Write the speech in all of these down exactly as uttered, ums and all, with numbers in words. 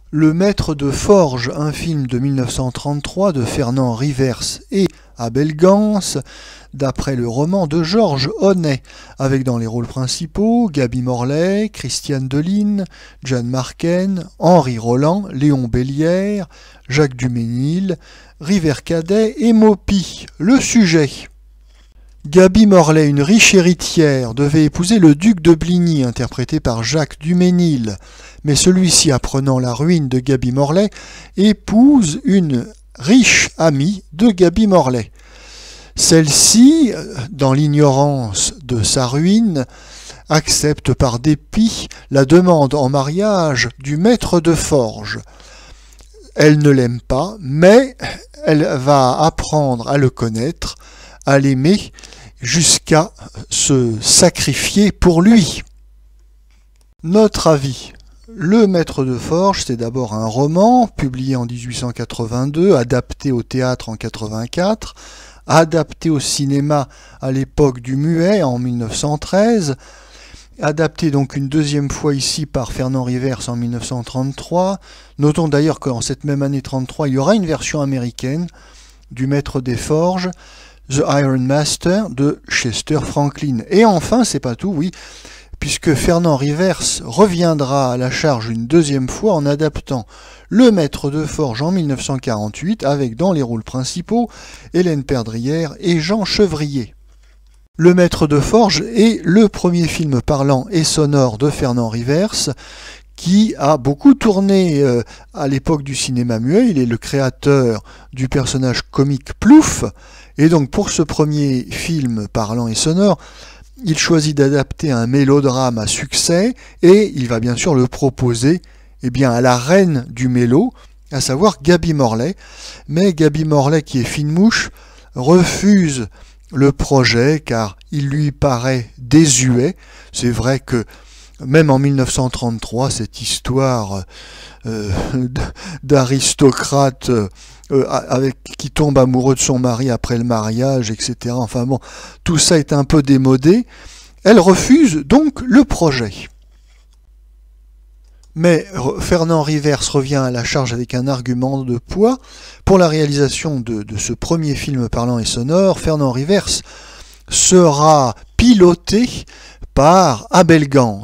Le Maître de Forge, un film de mille neuf cent trente-trois de Fernand Rivers et Abel Gans, d'après le roman de Georges Honnet, avec dans les rôles principaux Gaby Morley, Christiane Deline, Jeanne Marken, Henri Roland, Léon Bellière, Jacques Duménil, River Cadet et Maupi. Le sujet: Gaby Morley, une riche héritière, devait épouser le duc de Bligny, interprété par Jacques Duménil. Mais celui-ci, apprenant la ruine de Gaby Morley, épouse une riche amie de Gaby Morley. Celle-ci, dans l'ignorance de sa ruine, accepte par dépit la demande en mariage du maître de forge. Elle ne l'aime pas, mais elle va apprendre à le connaître, à l'aimer, jusqu'à se sacrifier pour lui. Notre avis. Le Maître de Forge, c'est d'abord un roman, publié en dix-huit cent quatre-vingt-deux, adapté au théâtre en mille neuf cent quatre-vingt-quatre, adapté au cinéma à l'époque du muet en mille neuf cent treize, adapté donc une deuxième fois ici par Fernand Rivers en mille neuf cent trente-trois. Notons d'ailleurs qu'en cette même année trente-trois, il y aura une version américaine du Maître des Forges, The Iron Master de Chester Franklin. Et enfin, c'est pas tout, oui, puisque Fernand Rivers reviendra à la charge une deuxième fois en adaptant Le Maître de Forge en mille neuf cent quarante-huit, avec dans les rôles principaux Hélène Perdrière et Jean Chevrier. Le Maître de Forge est le premier film parlant et sonore de Fernand Rivers, qui a beaucoup tourné euh, à l'époque du cinéma muet. Il est le créateur du personnage comique Plouf, et donc pour ce premier film parlant et sonore, il choisit d'adapter un mélodrame à succès, et il va bien sûr le proposer eh bien, à la reine du mélo, à savoir Gaby Morley. Mais Gaby Morley, qui est fine mouche, refuse le projet car il lui paraît désuet. C'est vrai que même en mille neuf cent trente-trois, cette histoire euh, d'aristocrate euh, avec qui tombe amoureux de son mari après le mariage, et cetera. Enfin bon, tout ça est un peu démodé. Elle refuse donc le projet. Mais Fernand Rivers revient à la charge avec un argument de poids. Pour la réalisation de, de ce premier film parlant et sonore, Fernand Rivers sera piloté par Abel Gans.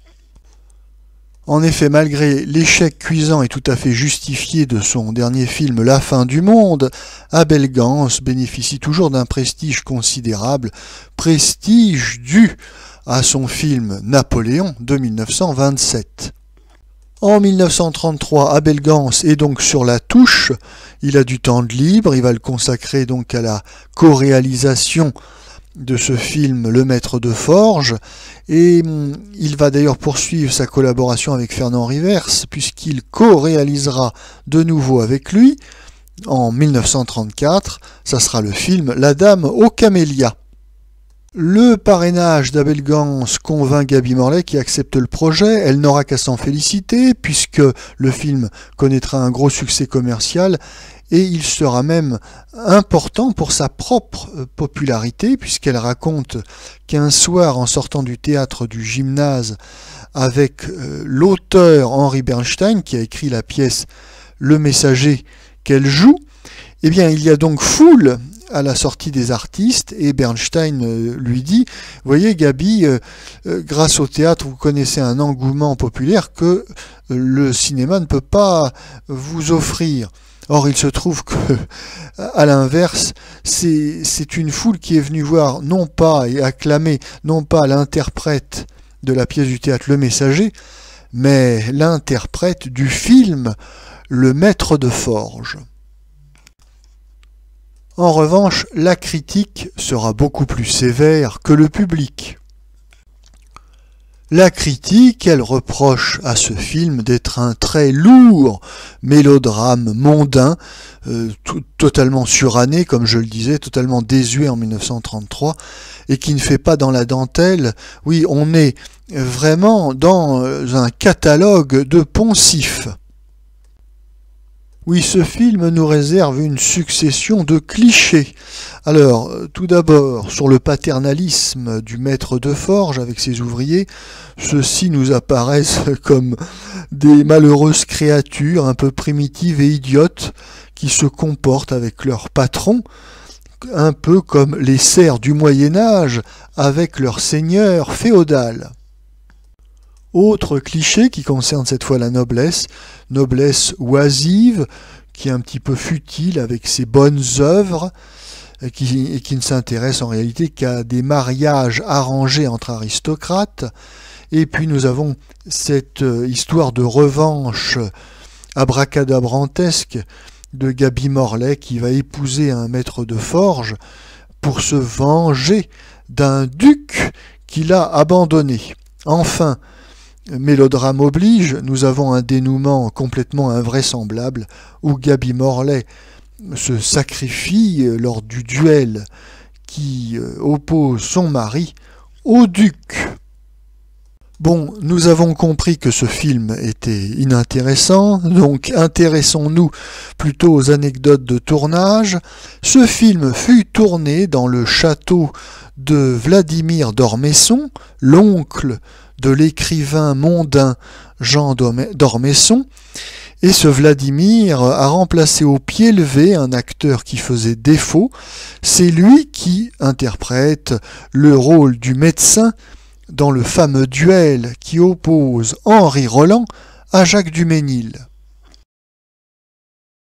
En effet, malgré l'échec cuisant et tout à fait justifié de son dernier film La fin du monde, Abel Gans bénéficie toujours d'un prestige considérable, prestige dû à son film Napoléon de mille neuf cent vingt-sept. En mille neuf cent trente-trois, Abel Gans est donc sur la touche, il a du temps de libre, il va le consacrer donc à la co-réalisation de ce film Le Maître de Forge, et il va d'ailleurs poursuivre sa collaboration avec Fernand Rivers, puisqu'il co-réalisera de nouveau avec lui, en mille neuf cent trente-quatre, ça sera le film La Dame aux Camélias. Le parrainage d'Abel Gans convainc Gaby Morley qui accepte le projet. Elle n'aura qu'à s'en féliciter, puisque le film connaîtra un gros succès commercial, et il sera même important pour sa propre popularité, puisqu'elle raconte qu'un soir, en sortant du théâtre du gymnase avec euh, l'auteur Henri Bernstein, qui a écrit la pièce Le Messager qu'elle joue, eh bien, il y a donc foule à la sortie des artistes, et Bernstein euh, lui dit « Voyez Gaby, euh, euh, grâce au théâtre, vous connaissez un engouement populaire que euh, le cinéma ne peut pas vous offrir. » Or, il se trouve que, à l'inverse, c'est une foule qui est venue voir, non pas et acclamer, non pas l'interprète de la pièce du théâtre Le Messager, mais l'interprète du film Le Maître de Forge. En revanche, la critique sera beaucoup plus sévère que le public. La critique, elle reproche à ce film d'être un très lourd mélodrame mondain, euh, tout, totalement suranné, comme je le disais, totalement désuet en mille neuf cent trente-trois, et qui ne fait pas dans la dentelle. Oui, on est vraiment dans un catalogue de poncifs. Oui, ce film nous réserve une succession de clichés. Alors, tout d'abord, sur le paternalisme du maître de forge avec ses ouvriers, ceux-ci nous apparaissent comme des malheureuses créatures un peu primitives et idiotes qui se comportent avec leur patron, un peu comme les serfs du Moyen-Âge avec leur seigneur féodal. Autre cliché qui concerne cette fois la noblesse, noblesse oisive, qui est un petit peu futile avec ses bonnes œuvres, et qui, et qui ne s'intéresse en réalité qu'à des mariages arrangés entre aristocrates. Et puis nous avons cette histoire de revanche abracadabrantesque de Gaby Morley qui va épouser un maître de forge pour se venger d'un duc qu'il a abandonné. Enfin, mélodrame oblige, nous avons un dénouement complètement invraisemblable où Gaby Morley se sacrifie lors du duel qui oppose son mari au duc. Bon, nous avons compris que ce film était inintéressant, donc intéressons-nous plutôt aux anecdotes de tournage. Ce film fut tourné dans le château de Vladimir d'Ormesson, l'oncle de l'écrivain mondain Jean d'Ormesson, et ce Vladimir a remplacé au pied levé un acteur qui faisait défaut. C'est lui qui interprète le rôle du médecin dans le fameux duel qui oppose Henri Roland à Jacques Dumesnil.